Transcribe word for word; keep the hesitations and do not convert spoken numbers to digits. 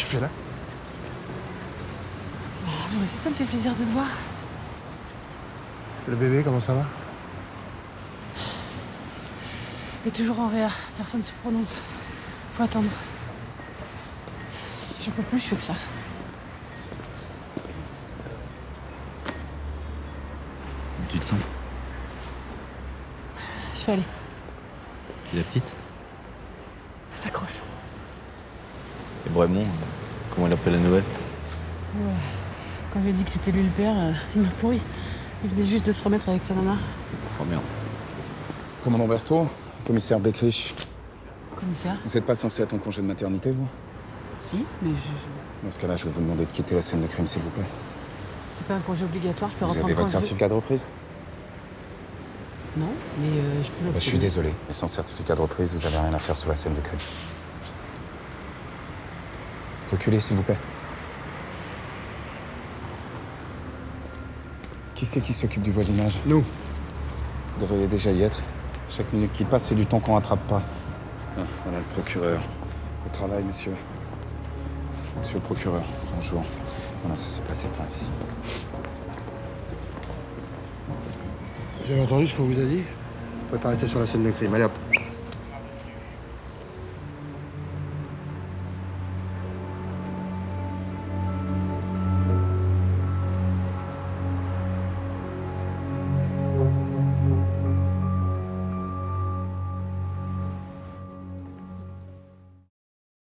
fais là? Oh, moi aussi, ça me fait plaisir de te voir. Le bébé, comment ça va? Il est toujours en réa. Personne ne se prononce. Faut attendre. Je peux plus, je fais que ça. Comment tu te sens? Je vais aller. Et la petite? Elle s'accroche. Et Bremont, comment il a pris la nouvelle? Ouais. Quand je lui ai dit que c'était lui le père, euh, il m'a pourri. Il venait juste de se remettre avec sa nana. Oh merde. Commandant Berthaud, commissaire Beckrich. Commissaire? Vous n'êtes pas censé être en congé de maternité, vous? Si, mais je... Dans ce cas-là, je vais vous demander de quitter la scène de crime, s'il vous plaît. C'est pas un congé obligatoire, je peux Vous reprendre avez quand votre je veux. certificat de reprise? Non, mais euh, je peux le... Bah, je suis désolé, mais sans certificat de reprise, vous avez rien à faire sur la scène de crime. Reculez, s'il vous plaît. Qui c'est qui s'occupe du voisinage? Nous. Vous devriez déjà y être. Chaque minute qui passe, c'est du temps qu'on rattrape pas. Ah, voilà le procureur. Au travail, messieurs. Monsieur le procureur, bonjour. Non, non, ça s'est passé par ici. Vous avez entendu ce qu'on vous a dit? Vous pouvez pas rester sur la scène de crime. Allez hop.